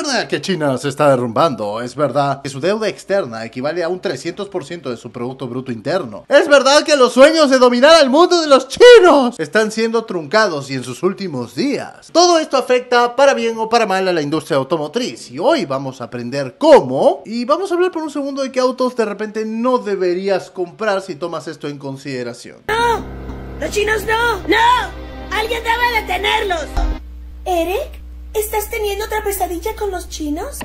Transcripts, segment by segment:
verdad que China se está derrumbando, es verdad que su deuda externa equivale a un 300% de su Producto Bruto Interno. Es verdad que los sueños de dominar al mundo de los chinos están siendo truncados y en sus últimos días. Todo esto afecta para bien o para mal a la industria automotriz y hoy vamos a aprender cómo y vamos a hablar por un segundo de qué autos de repente no deberías comprar si tomas esto en consideración. ¡No! ¡Los chinos no! ¡No! ¡Alguien debe detenerlos! ¿Eric? ¿Estás teniendo otra pesadilla con los chinos?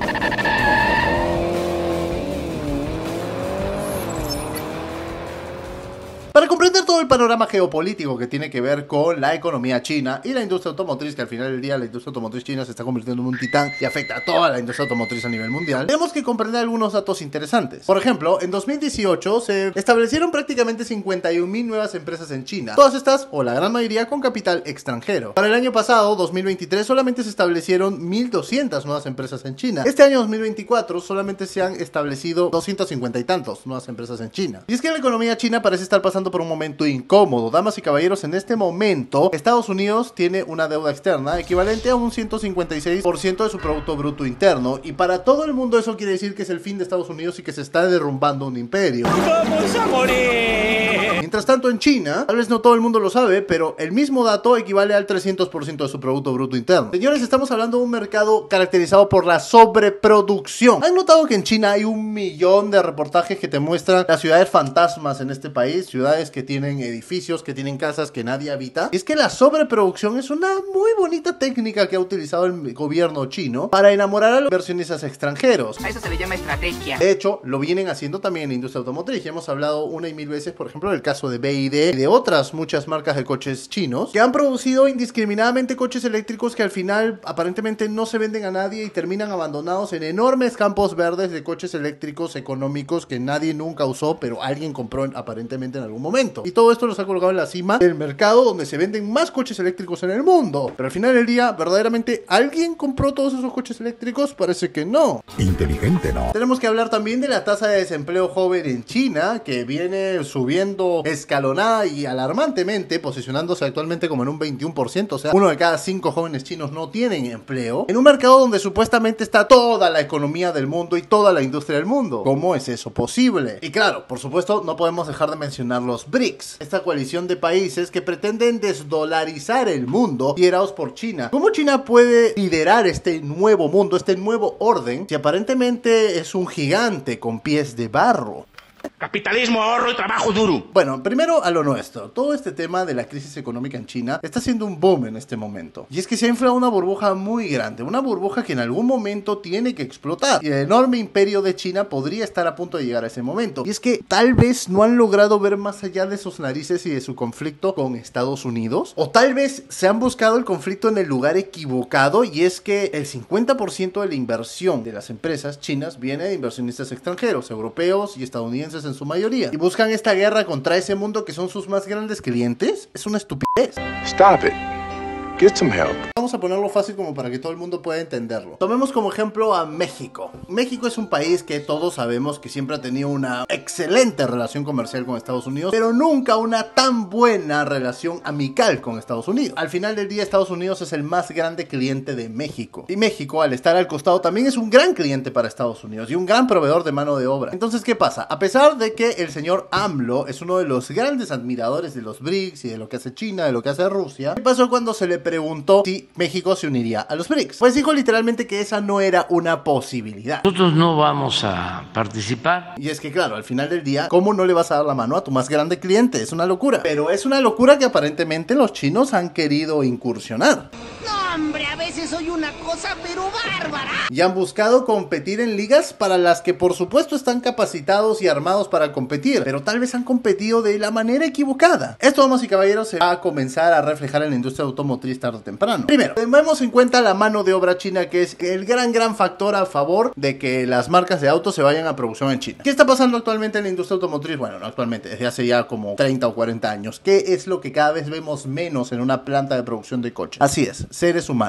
Para comprender todo el panorama geopolítico que tiene que ver con la economía china y la industria automotriz, que al final del día la industria automotriz china se está convirtiendo en un titán y afecta a toda la industria automotriz a nivel mundial, tenemos que comprender algunos datos interesantes. Por ejemplo, en 2018 se establecieron prácticamente 51.000 nuevas empresas en China, todas estas, o la gran mayoría, con capital extranjero. Para el año pasado, 2023, solamente se establecieron 1.200 nuevas empresas en China. Este año 2024 solamente se han establecido 250 y tantos nuevas empresas en China. Y es que la economía china parece estar pasando por un momento incómodo. Damas y caballeros, en este momento Estados Unidos tiene una deuda externa equivalente a un 156% de su Producto Bruto Interno, y para todo el mundo eso quiere decir que es el fin de Estados Unidos y que se está derrumbando un imperio. ¡Vamos a morir! Mientras tanto, en China, tal vez no todo el mundo lo sabe, pero el mismo dato equivale al 300% de su Producto Bruto Interno. Señores, estamos hablando de un mercado caracterizado por la sobreproducción. ¿Han notado que en China hay 1.000.000 de reportajes que te muestran las ciudades fantasmas en este país? Ciudades que tienen edificios, que tienen casas que nadie habita. Y es que la sobreproducción es una muy bonita técnica que ha utilizado el gobierno chino para enamorar a los inversionistas extranjeros. A eso se le llama estrategia. De hecho, lo vienen haciendo también en la industria automotriz. Ya hemos hablado una y mil veces, por ejemplo, del caso de BYD y de otras muchas marcas de coches chinos que han producido indiscriminadamente coches eléctricos que al final aparentemente no se venden a nadie y terminan abandonados en enormes campos verdes de coches eléctricos económicos que nadie nunca usó, pero alguien compró aparentemente en algún momento. Y todo esto los ha colocado en la cima del mercado donde se venden más coches eléctricos en el mundo. Pero al final del día, ¿verdaderamente alguien compró todos esos coches eléctricos? Parece que no. Inteligente, ¿no? Tenemos que hablar también de la tasa de desempleo joven en China, que viene subiendo escalonada y alarmantemente, posicionándose actualmente como en un 21%, o sea, 1 de cada 5 jóvenes chinos no tienen empleo, en un mercado donde supuestamente está toda la economía del mundo y toda la industria del mundo. ¿Cómo es eso posible? Y claro, por supuesto, no podemos dejar de mencionar los BRICS, esta coalición de países que pretenden desdolarizar el mundo, liderados por China. ¿Cómo China puede liderar este nuevo mundo, este nuevo orden, si aparentemente es un gigante con pies de barro? Capitalismo, ahorro y trabajo duro. Bueno, primero a lo nuestro. Todo este tema de la crisis económica en China está siendo un boom en este momento. Y es que se ha inflado una burbuja muy grande, una burbuja que en algún momento tiene que explotar. Y el enorme imperio de China podría estar a punto de llegar a ese momento. Y es que tal vez no han logrado ver más allá de sus narices y de su conflicto con Estados Unidos. O tal vez se han buscado el conflicto en el lugar equivocado, y es que el 50% de la inversión de las empresas chinas viene de inversionistas extranjeros, europeos y estadounidenses en su mayoría, y buscan esta guerra contra ese mundo que son sus más grandes clientes. Es una estupidez. Stop it. Get some help. Vamos a ponerlo fácil como para que todo el mundo pueda entenderlo. Tomemos como ejemplo a México. México es un país que todos sabemos que siempre ha tenido una excelente relación comercial con Estados Unidos, pero nunca una tan buena relación amical con Estados Unidos. Al final del día, Estados Unidos es el más grande cliente de México. Y México, al estar al costado, también es un gran cliente para Estados Unidos y un gran proveedor de mano de obra. Entonces, ¿qué pasa? A pesar de que el señor AMLO es uno de los grandes admiradores de los BRICS y de lo que hace China, de lo que hace Rusia, ¿qué pasó cuando se le preguntó si México se uniría a los BRICS? Pues dijo literalmente que esa no era una posibilidad. Nosotros no vamos a participar. Y es que claro, al final del día, ¿cómo no le vas a dar la mano a tu más grande cliente? Es una locura. Pero es una locura que aparentemente los chinos han querido incursionar. No, hombre, a veces soy una cosa pero bárbara. Y han buscado competir en ligas para las que por supuesto están capacitados y armados para competir, pero tal vez han competido de la manera equivocada. Esto, damas y caballeros, se va a comenzar a reflejar en la industria automotriz tarde o temprano. Primero, tomemos en cuenta la mano de obra china, que es el gran factor a favor de que las marcas de autos se vayan a producción en China. ¿Qué está pasando actualmente en la industria automotriz? Bueno, no actualmente, desde hace ya como 30 o 40 años. ¿Qué es lo que cada vez vemos menos en una planta de producción de coches? Así es, seres humanos, o sea,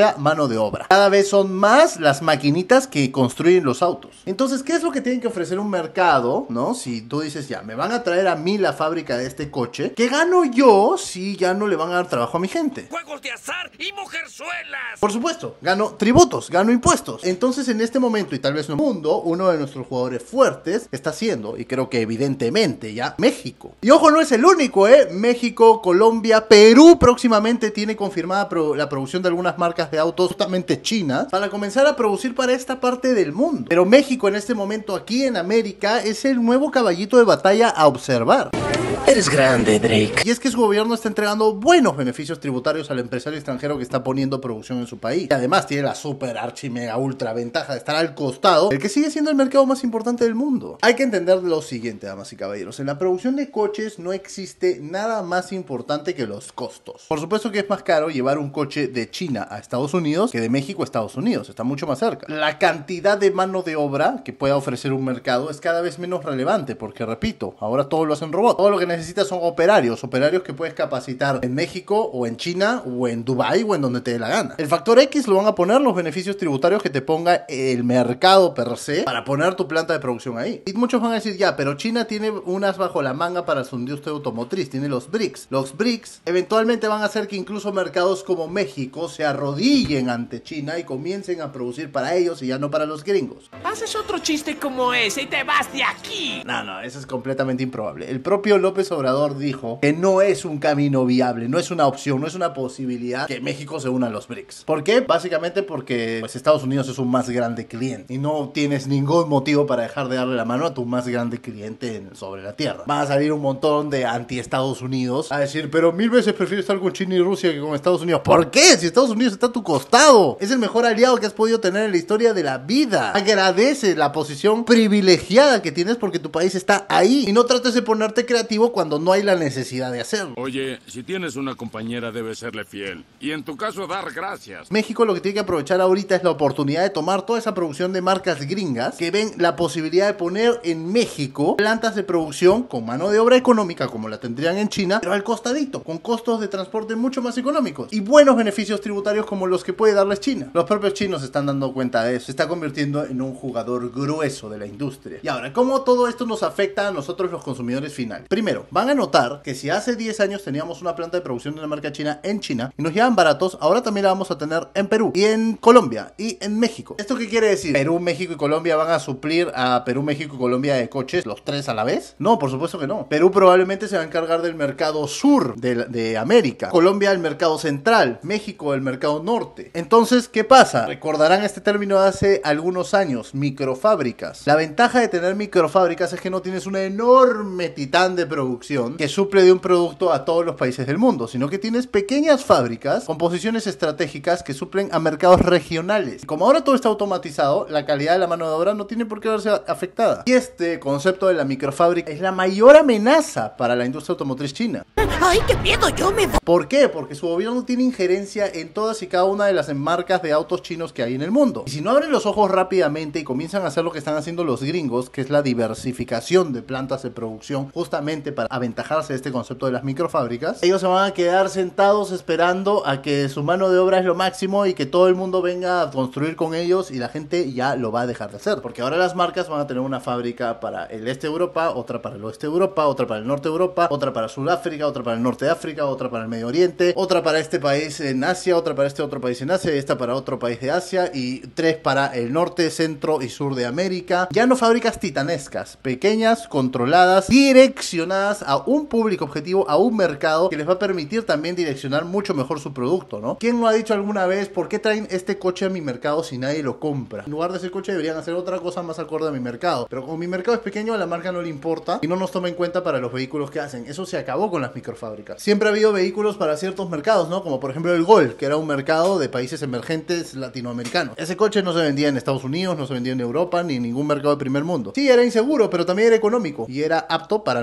sea, mano de obra. Cada vez son más las maquinitas que construyen los autos. Entonces, ¿qué es lo que tienen que ofrecer un mercado, no? Si tú dices, ya, me van a traer a mí la fábrica de este coche, ¿qué gano yo si ya no le van a dar trabajo a mi gente? Juegos de azar y mujerzuelas. Por supuesto, gano tributos, gano impuestos. Entonces, en este momento, y tal vez en el mundo, uno de nuestros jugadores fuertes está haciendo, y creo que evidentemente ya, México. Y ojo, no es el único, México, Colombia, Perú próximamente tiene confirmada la producción de algunas marcas de autos justamente chinas para comenzar a producir para esta parte del mundo. Pero México en este momento aquí en América es el nuevo caballito de batalla a observar. Eres grande, Drake. Y es que su gobierno está entregando buenos beneficios tributarios al empresario extranjero que está poniendo producción en su país. Y además tiene la super archi mega ultra ventaja de estar al costado, el que sigue siendo el mercado más importante del mundo. Hay que entender lo siguiente, damas y caballeros. En la producción de coches no existe nada más importante que los costos. Por supuesto que es más caro llevar un coche de China a Estados Unidos que de México a Estados Unidos. Está mucho más cerca. La cantidad de mano de obra que pueda ofrecer un mercado es cada vez menos relevante porque, repito, ahora todo lo hacen robots. Todo lo que necesitas son operarios que puedes capacitar en México o en China o en Dubái o en donde te dé la gana. El factor X lo van a poner los beneficios tributarios que te ponga el mercado per se para poner tu planta de producción ahí. Y muchos van a decir, ya, pero China tiene unas bajo la manga para su industria automotriz, tiene los BRICS. Los BRICS eventualmente van a hacer que incluso mercados como México se arrodillen ante China y comiencen a producir para ellos y ya no para los gringos. Haces otro chiste como ese y te vas de aquí. No, eso es completamente improbable. El propio López Obrador dijo que no es un camino viable, no es una opción, no es una posibilidad que México se una a los BRICS. ¿Por qué? Básicamente porque pues, Estados Unidos es un más grande cliente y no tienes ningún motivo para dejar de darle la mano a tu más grande cliente sobre la tierra. Van a salir un montón de anti-Estados Unidos a decir, pero 1000 veces prefiero estar con China y Rusia que con Estados Unidos. ¿Por qué? Si Estados Unidos está a tu costado. Es el mejor aliado que has podido tener en la historia de la vida. Agradece la posición privilegiada que tienes porque tu país está ahí y no trates de ponerte creativo cuando no hay la necesidad de hacerlo. Oye, si tienes una compañera debes serle fiel y en tu caso dar gracias. México lo que tiene que aprovechar ahorita es la oportunidad de tomar toda esa producción de marcas gringas que ven la posibilidad de poner en México plantas de producción con mano de obra económica como la tendrían en China, pero al costadito, con costos de transporte mucho más económicos y buenos beneficios tributarios como los que puede darles China. Los propios chinos se están dando cuenta de eso, se está convirtiendo en un jugador grueso de la industria. Y ahora, ¿cómo todo esto nos afecta a nosotros los consumidores finales? Primero, van a notar que si hace 10 años teníamos una planta de producción de una marca china en China y nos llevan baratos, ahora también la vamos a tener en Perú y en Colombia y en México. ¿Esto qué quiere decir? ¿Perú, México y Colombia van a suplir a Perú, México y Colombia de coches los tres a la vez? No, por supuesto que no. Perú probablemente se va a encargar del mercado sur de América, Colombia el mercado central, México el mercado norte. Entonces, ¿qué pasa? Recordarán este término de hace algunos años, microfábricas. La ventaja de tener microfábricas es que no tienes una enorme titán de producción que suple de un producto a todos los países del mundo, sino que tienes pequeñas fábricas con posiciones estratégicas que suplen a mercados regionales. Y como ahora todo está automatizado, la calidad de la mano de obra no tiene por qué verse afectada. Y este concepto de la microfábrica es la mayor amenaza para la industria automotriz china. ¡Ay, qué miedo! Yo me voy. ¿Por qué? Porque su gobierno tiene injerencia en todas y cada una de las marcas de autos chinos que hay en el mundo. Y si no abren los ojos rápidamente y comienzan a hacer lo que están haciendo los gringos, que es la diversificación de plantas de producción, justamente para aventajarse de este concepto de las microfábricas, ellos se van a quedar sentados esperando a que su mano de obra es lo máximo y que todo el mundo venga a construir con ellos y la gente ya lo va a dejar de hacer. Porque ahora las marcas van a tener una fábrica para el este de Europa, otra para el oeste de Europa, otra para el norte de Europa, otra para Sudáfrica, otra para el norte de África, otra para el Medio Oriente, otra para este país en Asia, otra para este otro país en Asia, y esta para otro país de Asia, y 3 para el norte, centro y sur de América. Ya no fábricas titanescas, pequeñas, controladas, direccionadas a un público objetivo, a un mercado que les va a permitir también direccionar mucho mejor su producto, ¿no? ¿Quién lo ha dicho alguna vez? ¿Por qué traen este coche a mi mercado si nadie lo compra? En lugar de ese coche deberían hacer otra cosa más acorde a mi mercado. Pero como mi mercado es pequeño, a la marca no le importa y no nos toma en cuenta para los vehículos que hacen. Eso se acabó con las microfábricas. Siempre ha habido vehículos para ciertos mercados, ¿no? Como por ejemplo el Gol, que era un mercado de países emergentes latinoamericanos. Ese coche no se vendía en Estados Unidos, no se vendía en Europa, ni en ningún mercado de primer mundo. Sí, era inseguro, pero también era económico y era apto para nuestros mercados.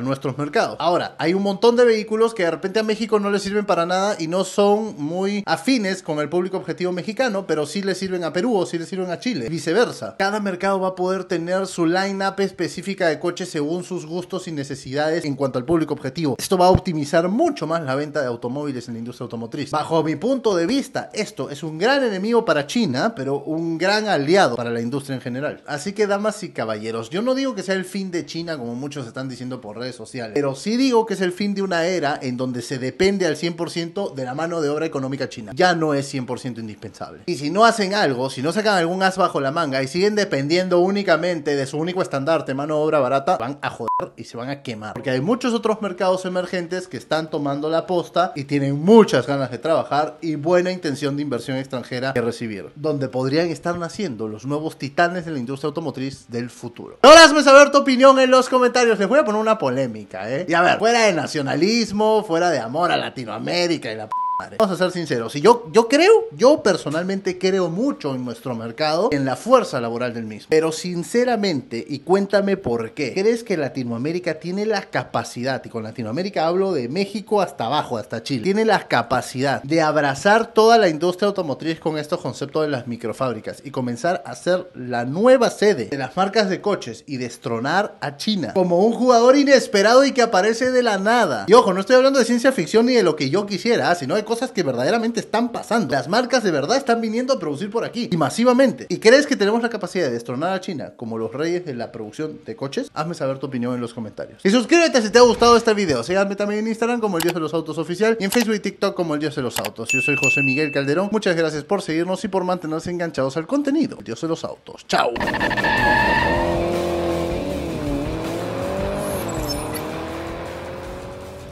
mercados. Ahora, hay un montón de vehículos que de repente a México no le sirven para nada y no son muy afines con el público objetivo mexicano, pero sí le sirven a Perú o sí le sirven a Chile, y viceversa. Cada mercado va a poder tener su line-up específica de coches según sus gustos y necesidades en cuanto al público objetivo. Esto va a optimizar mucho más la venta de automóviles en la industria automotriz. Bajo mi punto de vista, esto es un gran enemigo para China, pero un gran aliado para la industria en general. Así que, damas y caballeros, yo no digo que sea el fin de China como muchos están diciendo por redes sociales, pero sí digo que es el fin de una era en donde se depende al 100% de la mano de obra económica china. Ya no es 100% indispensable. Y si no hacen algo, si no sacan algún as bajo la manga y siguen dependiendo únicamente de su único estandarte, mano de obra barata, van a joder y se van a quemar. Porque hay muchos otros mercados emergentes que están tomando la posta y tienen muchas ganas de trabajar y buena intención de inversión extranjera que recibir, donde podrían estar naciendo los nuevos titanes de la industria automotriz del futuro. Ahora hazme saber tu opinión en los comentarios. Les voy a poner una polémica, Y a ver, fuera de nacionalismo, fuera de amor a Latinoamérica y la madre. Vamos a ser sinceros. Y yo personalmente creo mucho en nuestro mercado, en la fuerza laboral del mismo. Pero sinceramente, y cuéntame por qué, ¿crees que Latinoamérica tiene la capacidad, y con Latinoamérica hablo de México hasta abajo, hasta Chile, tiene la capacidad de abrazar toda la industria automotriz con estos conceptos de las microfábricas y comenzar a ser la nueva sede de las marcas de coches y destronar a China como un jugador inesperado y que aparece de la nada? Y ojo, no estoy hablando de ciencia ficción ni de lo que yo quisiera, sino de cosas que verdaderamente están pasando. Las marcas de verdad están viniendo a producir por aquí y masivamente. ¿Y crees que tenemos la capacidad de destronar a China como los reyes de la producción de coches? Hazme saber tu opinión en los comentarios. Y suscríbete si te ha gustado este video. Síganme también en Instagram como El Dios de los Autos Oficial y en Facebook y TikTok como El Dios de los Autos. Yo soy José Miguel Calderón. Muchas gracias por seguirnos y por mantenerse enganchados al contenido. El Dios de los Autos. ¡Chao!